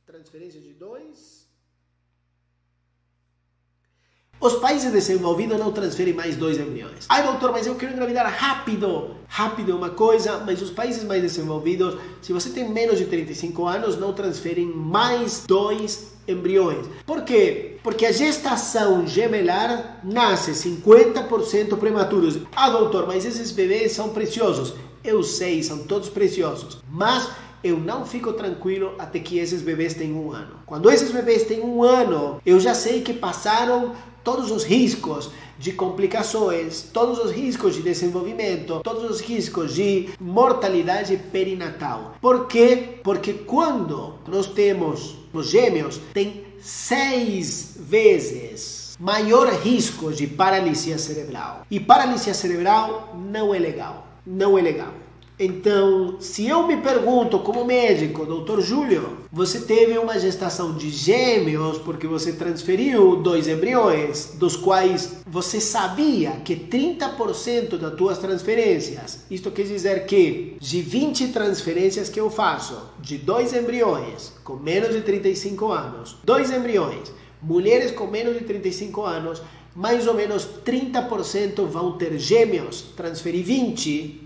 transferência de 2. Os países desenvolvidos não transferem mais 2 embriões. Ai, doutor, mas eu quero engravidar rápido. Rápido é uma coisa, mas os países mais desenvolvidos, se você tem menos de 35 anos, não transferem mais 2 embriões. Por quê? Porque a gestação gemelar nasce 50% prematuros. Ah, doutor, mas esses bebês são preciosos. Eu sei, são todos preciosos. Mas eu não fico tranquilo até que esses bebês tenham 1 ano. Quando esses bebês têm 1 ano, eu já sei que passaram todos os riscos de complicações, todos os riscos de desenvolvimento, todos os riscos de mortalidade perinatal. Por quê? Porque quando nós temos os gêmeos, tem 6 vezes maior risco de paralisia cerebral. E paralisia cerebral não é legal. Não é legal. Então, se eu me pergunto como médico, doutor Júlio, você teve uma gestação de gêmeos porque você transferiu 2 embriões, dos quais você sabia que 30% das tuas transferências, isto quer dizer que de 20 transferências que eu faço, de 2 embriões com menos de 35 anos, 2 embriões, mulheres com menos de 35 anos, mais ou menos 30% vão ter gêmeos, transferir 20,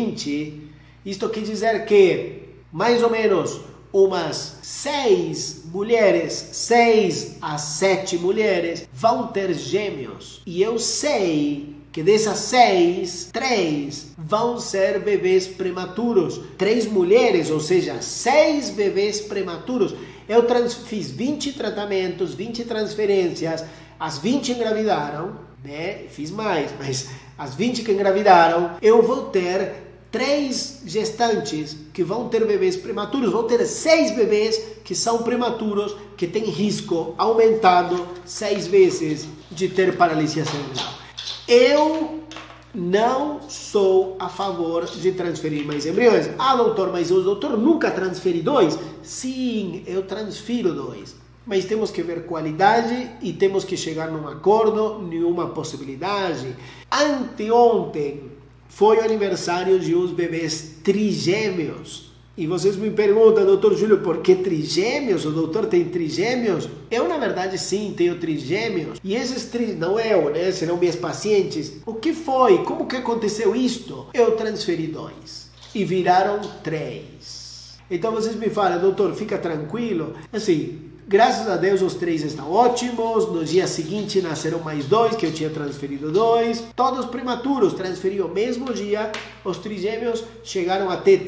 isto quer dizer que mais ou menos umas 6 mulheres, 6 a 7 mulheres vão ter gêmeos. E eu sei que dessas 6, 3 vão ser bebês prematuros. 3 mulheres, ou seja, 6 bebês prematuros. Eu fiz 20 tratamentos, 20 transferências, as 20 engravidaram, né? Fiz mais, mas as 20 que engravidaram, eu vou ter 3 gestantes que vão ter bebês prematuros, vão ter 6 bebês que são prematuros, que têm risco aumentado 6 vezes de ter paralisia cerebral. Eu não sou a favor de transferir mais embriões. Ah, doutor, mas o doutor nunca transfere 2? Sim, eu transfiro 2. Mas temos que ver qualidade e temos que chegar num acordo, nenhuma possibilidade. Anteontem foi o aniversário de uns bebês trigêmeos. E vocês me perguntam, doutor Júlio, por que trigêmeos? O doutor tem trigêmeos? Eu, na verdade, sim, tenho trigêmeos. E esses não eu, né? Serão minhas pacientes. O que foi? Como que aconteceu isto? Eu transferi 2 e viraram 3. Então vocês me falam, doutor, fica tranquilo. Assim, graças a Deus os 3 estão ótimos. No dia seguinte nasceram mais 2, que eu tinha transferido 2. Todos prematuros, transferi o mesmo dia. Os trigêmeos chegaram a ter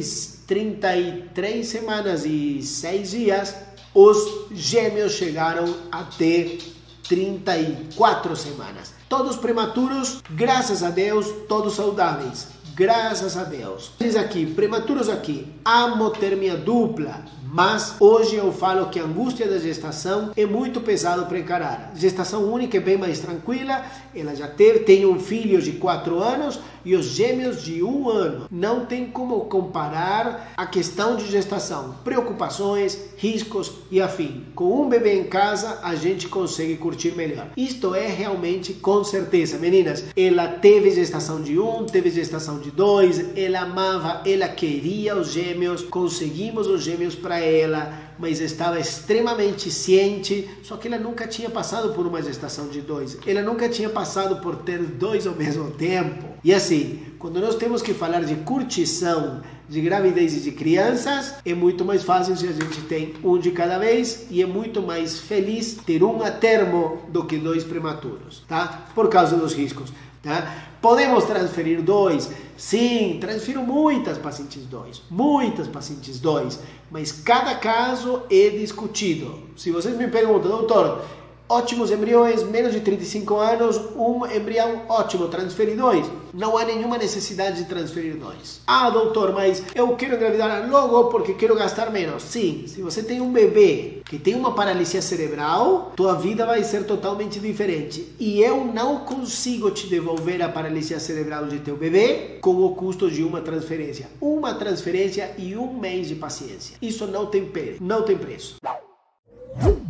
33 semanas e 6 dias. Os gêmeos chegaram a ter 34 semanas. Todos prematuros, graças a Deus, todos saudáveis. Graças a Deus. Diz aqui, prematuros aqui, amotermia dupla. Mas hoje eu falo que a angústia da gestação é muito pesado para encarar. Gestação única é bem mais tranquila. Ela já tem um filho de 4 anos e os gêmeos de 1 ano. Não tem como comparar a questão de gestação. Preocupações, riscos e afim. Com um bebê em casa, a gente consegue curtir melhor. Isto é realmente com certeza. Meninas, ela teve gestação de 1, teve gestação de 2. Ela amava, ela queria os gêmeos. Conseguimos os gêmeos para ela, mas estava extremamente ciente, só que ela nunca tinha passado por uma gestação de 2, ela nunca tinha passado por ter 2 ao mesmo tempo. E assim, quando nós temos que falar de curtição de gravidez e de crianças, é muito mais fácil se a gente tem um de cada vez, e é muito mais feliz ter um a termo do que 2 prematuros, tá? Por causa dos riscos. Tá? Podemos transferir 2? Sim, transfiro muitas pacientes 2, mas cada caso é discutido. Se vocês me perguntam, doutor, ótimos embriões, menos de 35 anos, um embrião ótimo, transferir 2. Não há nenhuma necessidade de transferir 2. Ah, doutor, mas eu quero engravidar logo porque quero gastar menos. Sim, se você tem um bebê que tem uma paralisia cerebral, tua vida vai ser totalmente diferente. E eu não consigo te devolver a paralisia cerebral de teu bebê com o custo de uma transferência. Uma transferência e 1 mês de paciência. Isso não tem preço.